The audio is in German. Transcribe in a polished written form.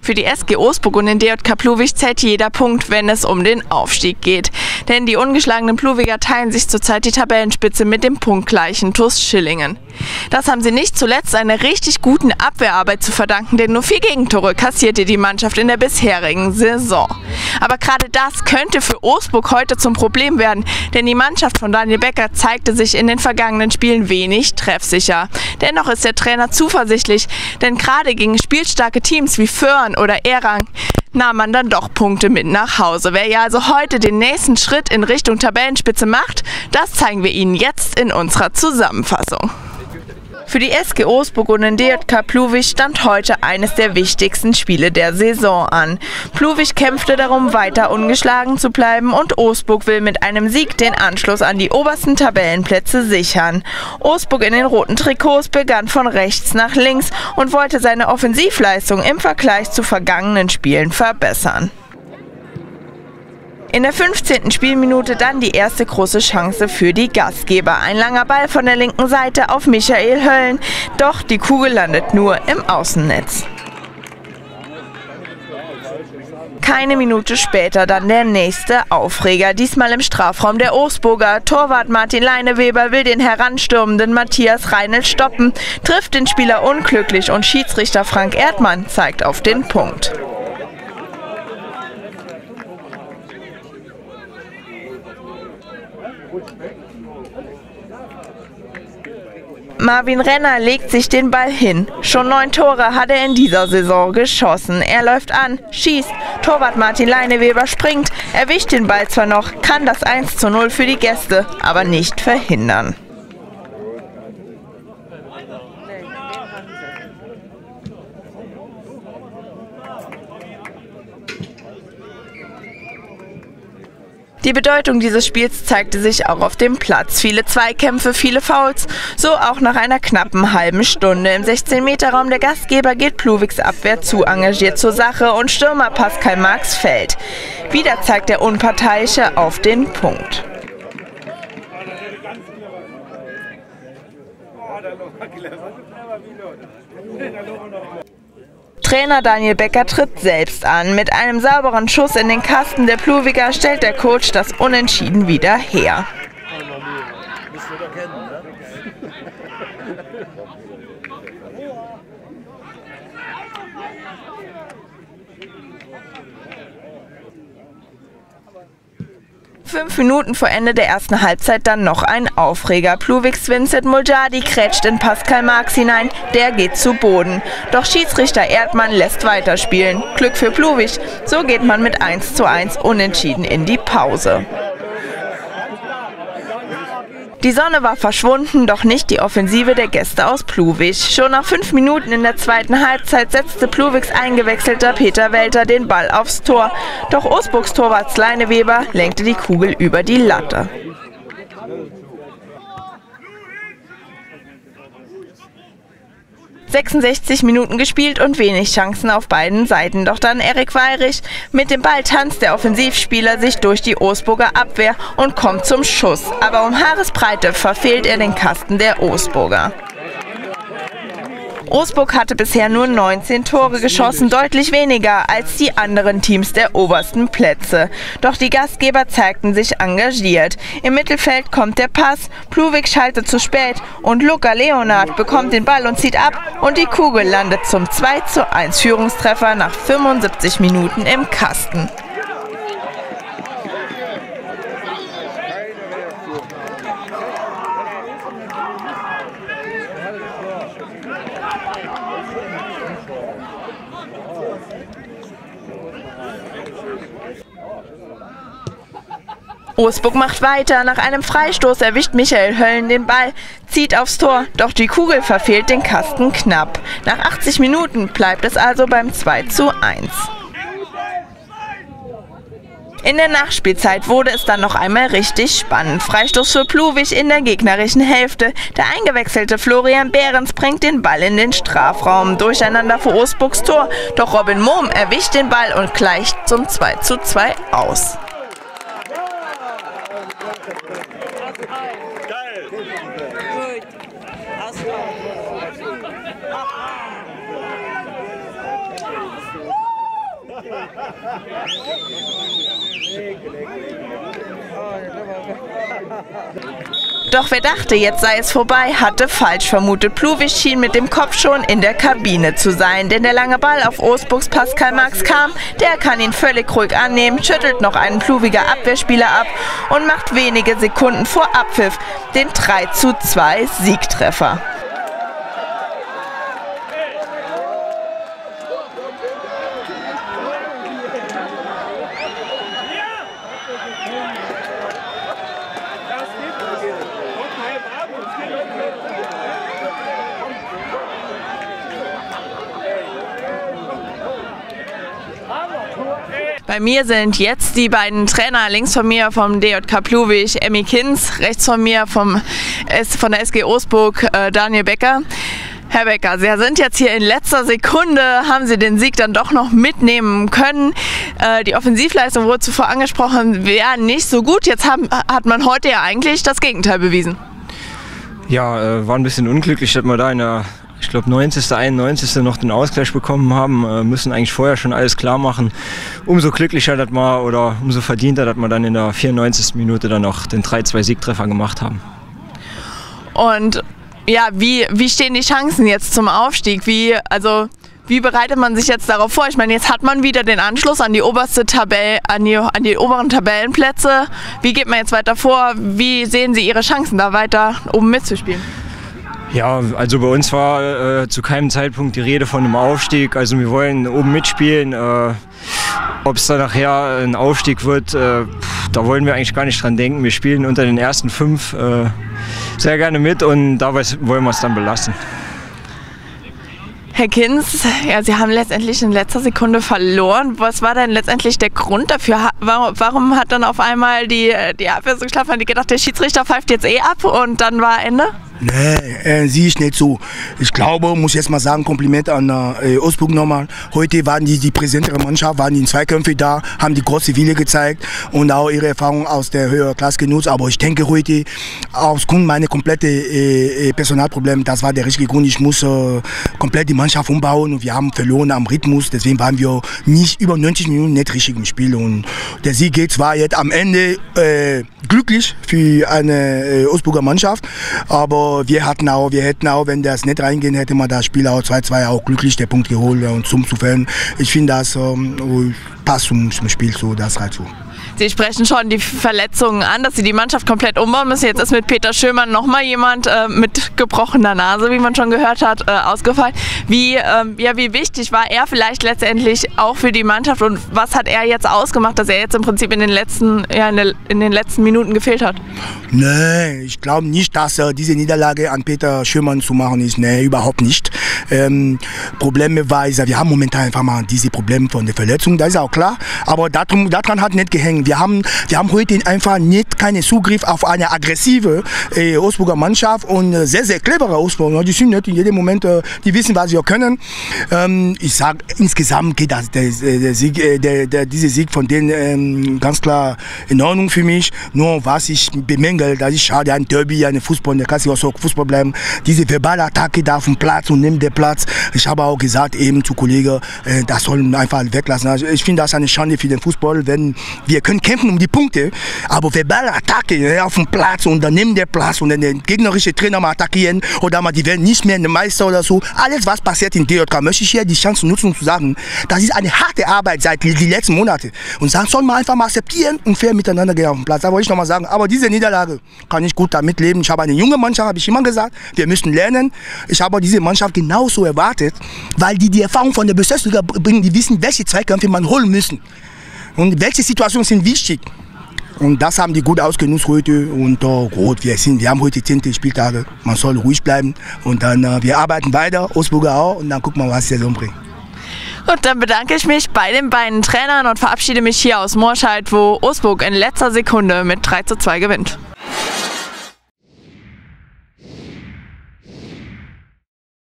Für die SG Osburg und den DJK Pluwig zählt jeder Punkt, wenn es um den Aufstieg geht. Denn die ungeschlagenen Pluwiger teilen sich zurzeit die Tabellenspitze mit dem punktgleichen TuS Schillingen. Das haben sie nicht zuletzt einer richtig guten Abwehrarbeit zu verdanken, denn nur 4 Gegentore kassierte die Mannschaft in der bisherigen Saison. Aber gerade das könnte für Osburg heute zum Problem werden, denn die Mannschaft von Daniel Becker zeigte sich in den vergangenen Spielen wenig treffsicher. Dennoch ist der Trainer zuversichtlich, denn gerade gegen spielstarke Teams wie Föhren oder Erang nahm man dann doch Punkte mit nach Hause. Wer ja also heute den nächsten Schritt in Richtung Tabellenspitze macht, das zeigen wir Ihnen jetzt in unserer Zusammenfassung. Für die SG Osburg und den DJK Pluwig stand heute eines der wichtigsten Spiele der Saison an. Pluwig kämpfte darum, weiter ungeschlagen zu bleiben und Osburg will mit einem Sieg den Anschluss an die obersten Tabellenplätze sichern. Osburg in den roten Trikots begann von rechts nach links und wollte seine Offensivleistung im Vergleich zu vergangenen Spielen verbessern. In der 15. Spielminute dann die erste große Chance für die Gastgeber. Ein langer Ball von der linken Seite auf Michael Höllen, doch die Kugel landet nur im Außennetz. Keine Minute später dann der nächste Aufreger, diesmal im Strafraum der Osburger. Torwart Martin Leineweber will den heranstürmenden Matthias Reinl stoppen, trifft den Spieler unglücklich und Schiedsrichter Frank Erdmann zeigt auf den Punkt. Marvin Renner legt sich den Ball hin. Schon 9 Tore hat er in dieser Saison geschossen. Er läuft an, schießt. Torwart Martin Leineweber springt, erwischt den Ball zwar noch, kann das 1:0 für die Gäste aber nicht verhindern. Die Bedeutung dieses Spiels zeigte sich auch auf dem Platz. Viele Zweikämpfe, viele Fouls, so auch nach einer knappen halben Stunde. Im 16-Meter-Raum der Gastgeber geht Pluwigs Abwehr zu engagiert zur Sache und Stürmer Pascal Marx fällt. Wieder zeigt der Unparteiische auf den Punkt. Trainer Daniel Becker tritt selbst an. Mit einem sauberen Schuss in den Kasten der Pluwiger stellt der Coach das Unentschieden wieder her. 5 Minuten vor Ende der ersten Halbzeit dann noch ein Aufreger. Pluwigs Vincent Muljadi krätscht in Pascal Marx hinein, der geht zu Boden. Doch Schiedsrichter Erdmann lässt weiterspielen. Glück für Pluwig, so geht man mit 1:1 unentschieden in die Pause. Die Sonne war verschwunden, doch nicht die Offensive der Gäste aus Pluwig. Schon nach 5 Minuten in der zweiten Halbzeit setzte Pluwigs eingewechselter Peter Welter den Ball aufs Tor. Doch Osburgs Torwart Leineweber lenkte die Kugel über die Latte. ...66 Minuten gespielt und wenig Chancen auf beiden Seiten. Doch dann Erik Weirich. Mit dem Ball tanzt der Offensivspieler sich durch die Osburger Abwehr und kommt zum Schuss. Aber um Haaresbreite verfehlt er den Kasten der Osburger. Osburg hatte bisher nur 19 Tore geschossen, deutlich weniger als die anderen Teams der obersten Plätze. Doch die Gastgeber zeigten sich engagiert. Im Mittelfeld kommt der Pass, Pluwig schaltet zu spät und Luca Leonard bekommt den Ball und zieht ab und die Kugel landet zum 2:1 Führungstreffer nach 75 Minuten im Kasten. Osburg macht weiter. Nach einem Freistoß erwischt Michael Höllen den Ball, zieht aufs Tor, doch die Kugel verfehlt den Kasten knapp. Nach 80 Minuten bleibt es also beim 2:1. In der Nachspielzeit wurde es dann noch einmal richtig spannend. Freistoß für Pluwig in der gegnerischen Hälfte. Der eingewechselte Florian Behrens bringt den Ball in den Strafraum. Durcheinander für Osburgs Tor, doch Robin Mohm erwischt den Ball und gleicht zum 2:2 aus. Doch wer dachte, jetzt sei es vorbei, hatte falsch vermutet. Pluwig schien mit dem Kopf schon in der Kabine zu sein, denn der lange Ball auf Osburgs Pascal Max kam, der kann ihn völlig ruhig annehmen, schüttelt noch einen Pluwiger Abwehrspieler ab und macht wenige Sekunden vor Abpfiff den 3:2 Siegtreffer. Bei mir sind jetzt die beiden Trainer, links von mir vom DJK Pluwig, Emmy Kinz, rechts von mir von der SG Osburg, Daniel Becker. Herr Becker, Sie sind jetzt hier in letzter Sekunde, haben Sie den Sieg dann doch noch mitnehmen können. Die Offensivleistung wurde zuvor angesprochen, wäre nicht so gut. Jetzt hat man heute ja eigentlich das Gegenteil bewiesen. Ja, war ein bisschen unglücklich, dass wir da in der, ich glaube, 90., 91. noch den Ausgleich bekommen haben. Müssen eigentlich vorher schon alles klar machen. Umso glücklicher, dass wir, oder umso verdienter, dass wir dann in der 94. Minute dann noch den 3:2 Siegtreffer gemacht haben. Und ja, wie stehen die Chancen jetzt zum Aufstieg? Wie bereitet man sich jetzt darauf vor? Ich meine, jetzt hat man wieder den Anschluss an die oberste an die oberen Tabellenplätze. Wie geht man jetzt weiter vor? Wie sehen Sie Ihre Chancen, da weiter oben mitzuspielen? Ja, also bei uns war zu keinem Zeitpunkt die Rede von einem Aufstieg. Also wir wollen oben mitspielen. Ob es da nachher ein Aufstieg wird, da wollen wir eigentlich gar nicht dran denken. Wir spielen unter den ersten 5 sehr gerne mit und da wollen wir es dann belassen. Herr Kinz, ja, Sie haben letztendlich in letzter Sekunde verloren. Was war denn letztendlich der Grund dafür? Warum hat dann auf einmal die Abwehr so geschlafen? Haben die gedacht, der Schiedsrichter pfeift jetzt ab und dann war Ende? Nee, sehe ich nicht so. Ich glaube, muss jetzt mal sagen, Kompliment an Osburg nochmal. Heute waren die präsentere Mannschaft, waren die in Zweikämpfe da, haben die große Wille gezeigt und auch ihre Erfahrung aus der höheren Klasse genutzt. Aber ich denke heute, aufgrund meiner komplette Personalprobleme, das war der richtige Grund. Ich muss komplett die Mannschaft umbauen und wir haben verloren am Rhythmus. Deswegen waren wir nicht über 90 Minuten nicht richtig im Spiel. Und der Sieg geht zwar jetzt am Ende glücklich für eine Osburger Mannschaft, aber wir hätten auch, wenn das nicht reingehen, hätte man das Spiel auch 2:2 auch glücklich den Punkt geholt und zum Zufällen. Ich finde, das passt zum Spiel so, das halt so. Sie sprechen schon die Verletzungen an, dass Sie die Mannschaft komplett umbauen müssen. Jetzt ist mit Peter Schömann nochmal jemand mit gebrochener Nase, wie man schon gehört hat, ausgefallen. Wie wichtig war er vielleicht letztendlich auch für die Mannschaft und was hat er jetzt ausgemacht, dass er jetzt im Prinzip in den letzten Minuten gefehlt hat? Nee, ich glaube nicht, dass diese Niederlage an Peter Schömann zu machen ist. Nee, überhaupt nicht. Probleme war, wir haben momentan einfach mal diese Probleme von der Verletzung, das ist auch klar. Aber daran hat nicht gehängt. Wir haben heute einfach keinen Zugriff auf eine aggressive Osburger Mannschaft und sehr, sehr clevere Osburger. Die sind nicht in jedem Moment, die wissen, was sie können. Ich sage, insgesamt geht dieser Sieg von denen ganz klar in Ordnung für mich. Nur was ich bemängel, das ist schade, ein Derby, eine Fußball, der kann sich auch so Fußball bleiben. Diese verbale Attacke da auf dem Platz und neben der Platz. Ich habe auch gesagt eben zu Kollegen, das sollen einfach weglassen. Also ich finde das eine Schande für den Fußball, wenn wir können kämpfen um die Punkte, aber verbale Attacke auf dem Platz und dann neben der Platz und dann den gegnerischen Trainer mal attackieren oder mal die werden nicht mehr der Meister oder so. Alles was passiert in DJK, möchte ich hier die Chance nutzen, um zu sagen, das ist eine harte Arbeit seit die letzten Monate und sagen, soll man einfach mal akzeptieren und fair miteinander gehen auf dem Platz. Da wollte ich noch mal sagen, aber diese Niederlage kann ich gut damit leben. Ich habe eine junge Mannschaft, habe ich immer gesagt, wir müssen lernen. Ich habe diese Mannschaft genauso erwartet, weil die Erfahrung von der Bezirksliga bringen, die wissen, welche Zweikämpfe man holen müssen. Und welche Situationen sind wichtig? Und das haben die gut ausgenutzt heute. Und wir haben heute 10. Spieltage. Man soll ruhig bleiben. Und dann wir arbeiten weiter, Osburger auch. Und dann gucken wir, was die Saison bringt. Und dann bedanke ich mich bei den beiden Trainern und verabschiede mich hier aus Morscheid, wo Osburg in letzter Sekunde mit 3:2 gewinnt.